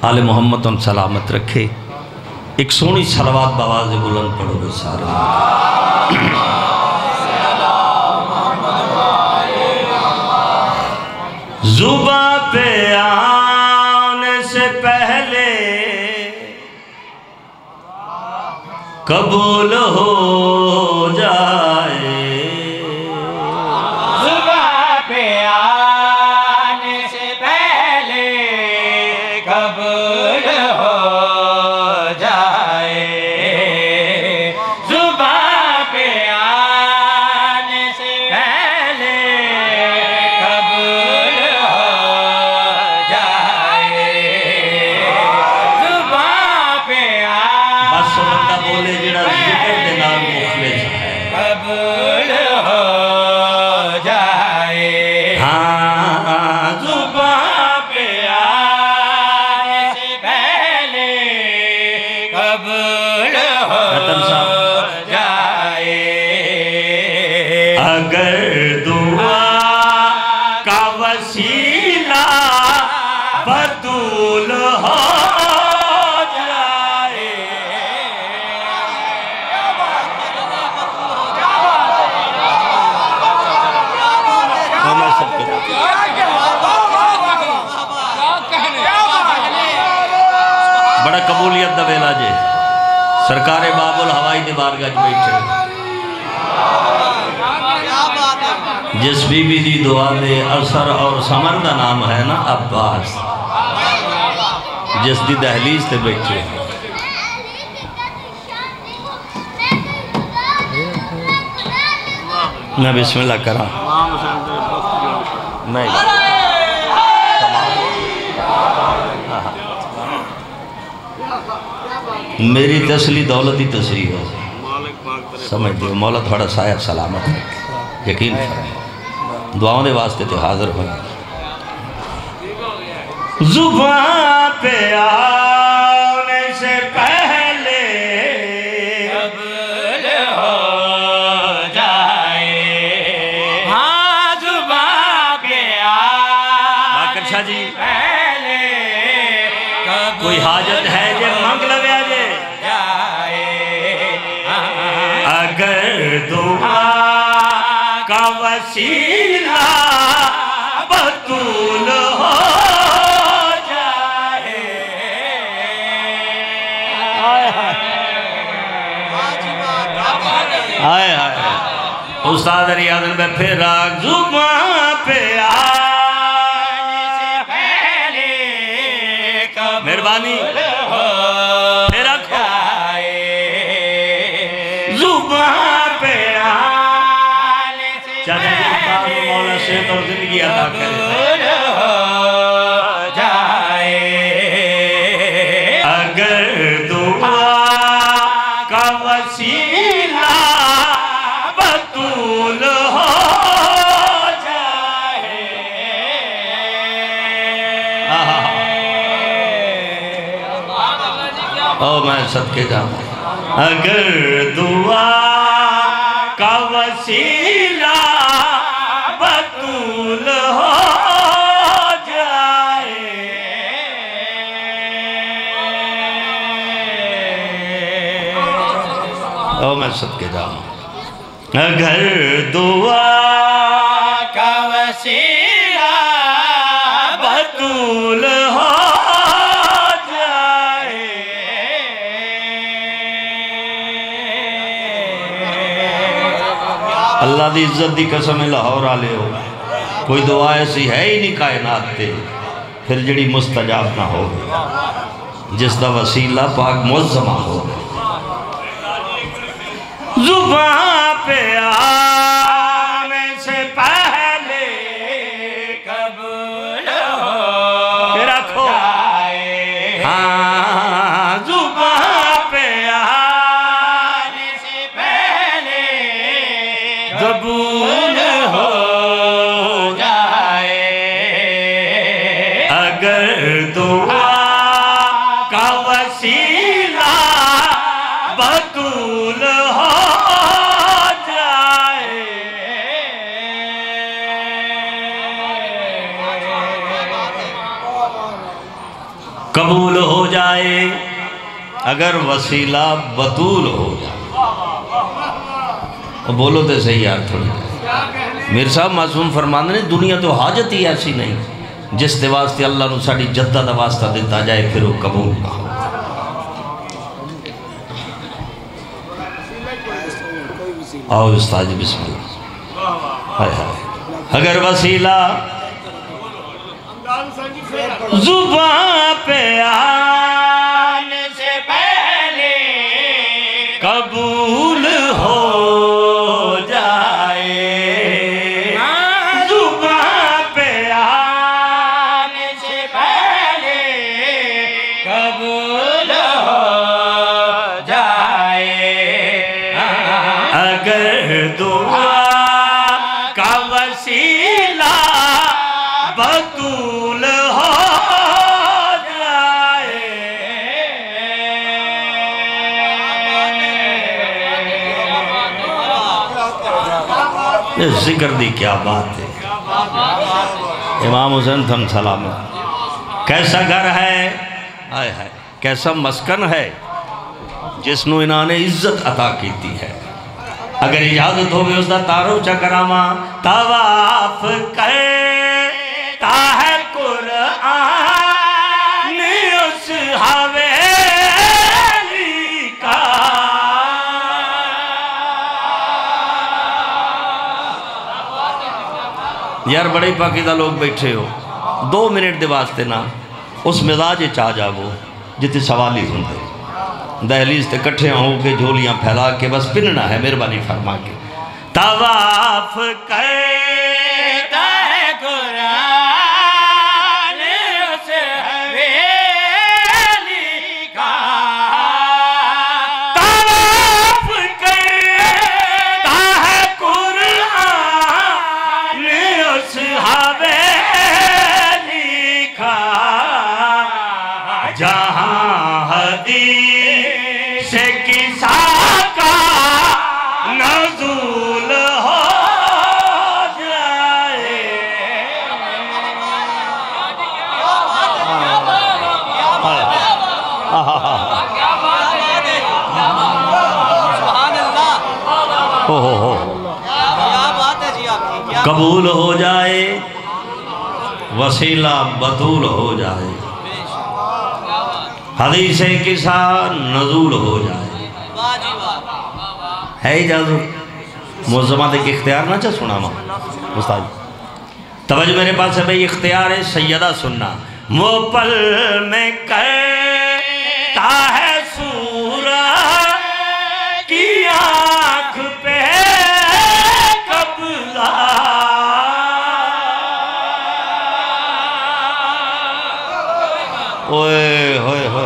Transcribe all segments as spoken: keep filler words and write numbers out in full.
आले मोहम्मद उन सलामत रखे। एक सोहनी सलवात बवाज़ बुलंद पढ़ोगे सारे। जुबां पे आने से पहले कबूल हो जाए, जुबां पे आने से पहले कबूल हो जाए, जुबां पे आने से पहले कबूल हो जाए, जुबां पे बस बंदा बोले जिहड़ा जिक्र दे नाल मुखलिस है, कबूल हो जाए। हाँ जुबां पे आने से पहले कबूल हो जाए। अगर दुआ का वसीला बतूल हो जाए, बड़ा कबूलियत दा वेला जे सरकारे बाबुल हवाई दी बारगाह च बैठे, जिस बीबी दी दुआ दे असर और समर दा नाम है ना अब्बास, जिस दी दहलीज ते बैठे। मैं बिस्मिल्लाह करा नहीं मेरी तसली दौलत ही तसली है, समझ दो मौला थोड़ा साया सलामत है, यकीन दुआओं के वास्ते तो हाजिर हो। जुबां पे आने से पहले कबूल हो जाए। हाँ जुबां पे आने शाह जी से पहले कबूल कोई हाजत है जे मंग लव्या जे, अगर दुआ का वसीला बतूल हो जाए। हाय हाय उस्ताद रियाज में फिर जुबां पे आने से पहले मेहरबानी फिर रखो जुबां पे आने से पहले मौला से तो जिंदगी अदा करे जाए। अगर दुआ का वसीला बतूल हो जाए। ओ मैं सदके जाऊं, अगर दुआ का वसीला बतूल हो जाए, ओ मैं सदके जाऊं, अगर दुआ का वसीला बतूल हो अल्लाह की इज्जत की कसम लाहौर आले हो, कोई दुआ ऐसी है ही नहीं कायनात ते फिर जड़ी मुस्तजाब ना हो, जिसका वसीला पाक मुअज़्ज़मा हो। जुबां पे आने से पहले कबूल हो रखो, जाए। हाँ जुबां पे आने से पहले कबूल हो जाए। अगर दुआ का वसीला बतूल हो जाए, कबूल कबूल हो जाए अगर वसीला बतूल हो जाए। बोलो तो सही यार थोड़ी। मेरे साहब मासूम फरमाते ने दुनिया तो हाजत ही ऐसी नहीं जिस दे वास्ते अल्लाह नूं साडी जद्दा दा वास्ता दिता जाए फिर वो कबूल ना हो। आओ उस्ताद जी बिस्मिल्लाह। हाय हाय अगर वसीला जुबां पे आने से पहले कबूल हो जाए, जुबां पे आने से पहले कबूल हो जाए। अगर दुआ का वसीला बतूल हो जाए। ये जिक्र दी क्या बात है। इमाम हुसैन थम सलाम। कैसा घर है, हाय हाय कैसा मस्कन है जिसनों इन्होंने इज्जत अता की है। अगर इजाजत हो उसका तारो चकरावा तवाफ करता है कुरआन उस हवेली का। यार बड़े पाकीज़ा लोग बैठे हो, दो मिनट के वास्ते ना उस मिजाज च आ जाओ जिते सवाल ही होंगे। दहलीज ते कट्ठे होके झोलियां फैला के बस पिनना है, मेहरबानी फरमा के। तवाफ करता है कुरान उस हवेली का। तवाफ करता है कुरान उस हवेली का जहाँ हदीस से किसा का नज़ूल हो जाए। हो हो हो कबूल हो जाए वसीला बतूल हो जाए, हदीसे किसा नज़ूल हो जाए। है इजाज़त मुज़्ज़मा के इख्तियार ना चा सुना मा उस्ताद तवज्जो मेरे पास है भाई। इख्तियार है सैयदा सुनना। वो पल में करता है सूरज की आँख पे कब्ज़ा। ओए होए होए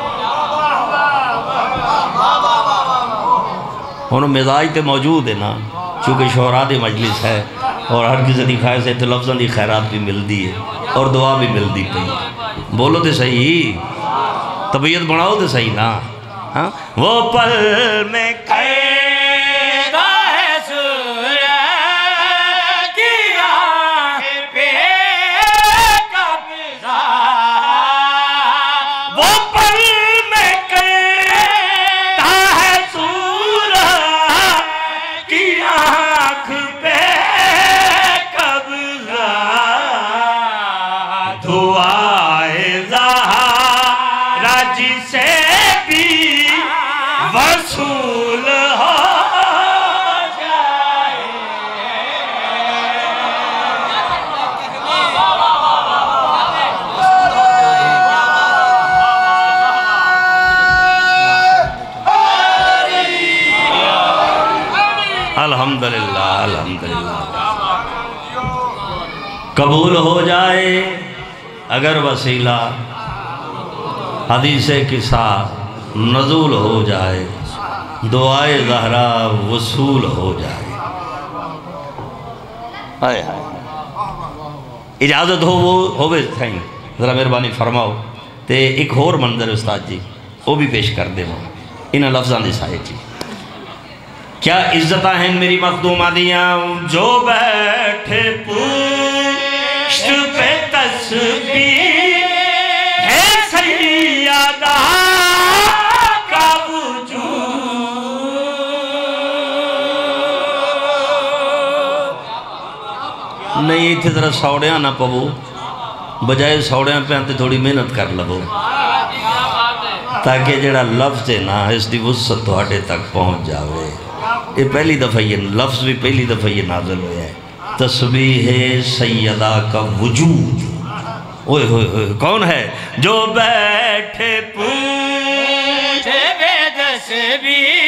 हुण मिजाज तो मौजूद है ना, चूँकि शोहरा दी मजलिस है और हर किसी की ख्वाहिश है तो लफ्ज़ों की खैरात भी मिलती है और दुआ भी मिलती पई। बोलो तो सही, तबीयत बनाओ तो सही ना। हाँ वो पल में करता है सूरज की आँख पे कब्ज़ा। वो पल में करता है सूरज की आँख पे कब्ज़ा। दुआए ज़हरा जिसे भी वसूल हो जाए। अल्हम्दुलिल्लाह अल्हम्दुलिल्लाह कबूल हो जाए अगर वसीला हदीसे किसा नज़ूल हो जाए, दुआए ज़हरा वसूल हो जाए। हाय हाय इजाज़त हो वो होवे थैंक ज़रा मेहरबानी फरमाओ। तो एक होर मंजर उस्ताद जी वो भी पेश कर देव इन्होंने लफ्ज़ों की साए जी। क्या इज्जत हैं मेरी मखदूमा दियाँ जो बैठे पुश्त पे तस्बीह है सही नहीं इतने जरा सौड़िया ना पवो, बजाए सौड़िया पैन तो थोड़ी मेहनत कर लवो, ताकि जड़ा लफ्ज़ है ना इसकी वुसअत तुहाडे तक पहुँच जाए। ये पहली दफ़ा ये लफ्ज़ भी पहली दफ़ा ये नाज़िल हुआ है, तस्बीह सैयदा का वजूद। ओए होए होए, कौन है जो बैठे पूछे तस्बीह